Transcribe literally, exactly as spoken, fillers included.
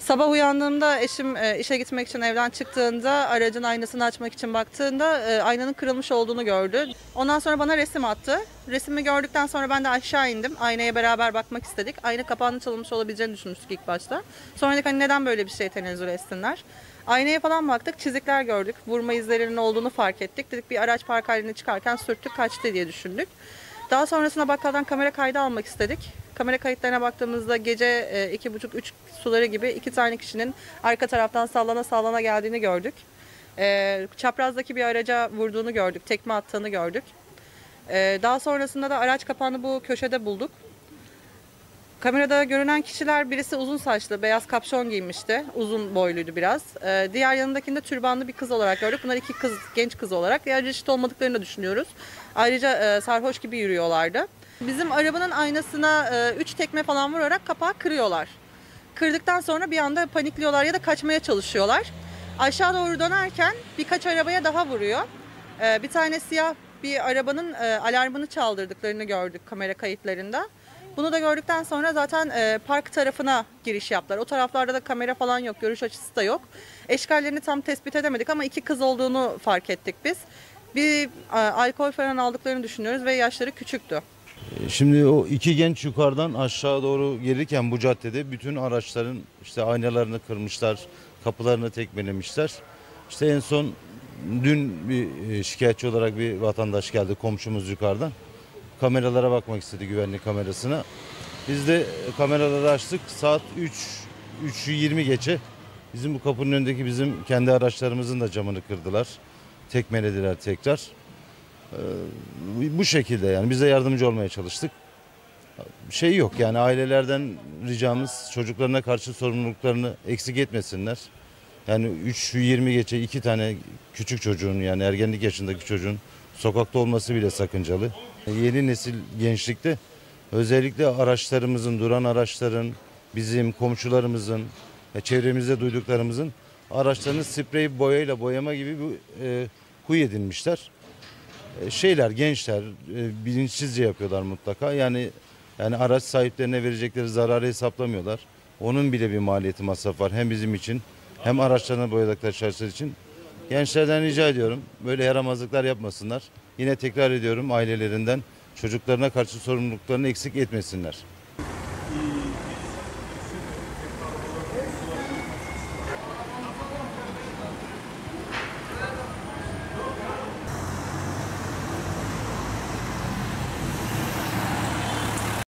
Sabah uyandığımda eşim e, işe gitmek için evden çıktığında aracın aynasını açmak için baktığında e, aynanın kırılmış olduğunu gördü. Ondan sonra bana resim attı. Resmi gördükten sonra ben de aşağı indim. Aynaya beraber bakmak istedik. Ayna kapağının çalınmış olabileceğini düşünmüştük ilk başta. Sonra dedik hani neden böyle bir şeye tenezzül etsinler. Aynaya falan baktık, çizikler gördük. Vurma izlerinin olduğunu fark ettik. Dedik bir araç park halinde çıkarken sürttük kaçtı diye düşündük. Daha sonrasında bakkaldan kamera kaydı almak istedik. Kamera kayıtlarına baktığımızda gece e, iki buçuk üç suları gibi iki tane kişinin arka taraftan sallana sallana geldiğini gördük. E, çaprazdaki bir araca vurduğunu gördük, tekme attığını gördük. E, daha sonrasında da araç kapağını bu köşede bulduk. Kamerada görünen kişiler, birisi uzun saçlı, beyaz kapşon giymişti. Uzun boyluydu biraz. Ee, diğer yanındakinde türbanlı bir kız olarak gördük. Bunlar iki kız, genç kız olarak. Diğer eşit olmadıklarını düşünüyoruz. Ayrıca e, sarhoş gibi yürüyorlardı. Bizim arabanın aynasına e, üç tekme falan vurarak kapağı kırıyorlar. Kırdıktan sonra bir anda panikliyorlar ya da kaçmaya çalışıyorlar. Aşağı doğru dönerken birkaç arabaya daha vuruyor. Ee, bir tane siyah bir arabanın e, alarmını çaldırdıklarını gördük kamera kayıtlarında. Bunu da gördükten sonra zaten e, park tarafına giriş yaptılar. O taraflarda da kamera falan yok, görüş açısı da yok. Eşkallerini tam tespit edemedik ama iki kız olduğunu fark ettik biz. Bir e, alkol falan aldıklarını düşünüyoruz ve yaşları küçüktü. Şimdi o iki genç yukarıdan aşağı doğru gelirken bu caddede bütün araçların işte aynalarını kırmışlar, kapılarını tekmelemişler. İşte en son dün bir e, şikayetçi olarak bir vatandaş geldi, komşumuz yukarıdan. Kameralara bakmak istedi, güvenlik kamerasına. Biz de kameraları açtık. Saat üç, üçü yirmi geçe bizim bu kapının önündeki bizim kendi araçlarımızın da camını kırdılar. Tekmelediler tekrar. Ee, bu şekilde yani biz de yardımcı olmaya çalıştık. Şey yok yani ailelerden ricamız çocuklarına karşı sorumluluklarını eksik etmesinler. Yani üç yirmi geçe iki tane küçük çocuğun yani ergenlik yaşındaki çocuğun sokakta olması bile sakıncalı. Yeni nesil gençlikte özellikle araçlarımızın, duran araçların, bizim komşularımızın, çevremizde duyduklarımızın araçlarını sprey boyayla boyama gibi bir e, huy edinmişler. E, şeyler, gençler e, bilinçsizce yapıyorlar mutlaka. Yani yani araç sahiplerine verecekleri zararı hesaplamıyorlar. Onun bile bir maliyeti, masraf var. Hem bizim için hem araçlarına boyadıkları şahıslar için. Gençlerden rica ediyorum böyle yaramazlıklar yapmasınlar. Yine tekrar ediyorum ailelerinden çocuklarına karşı sorumluluklarını eksik etmesinler.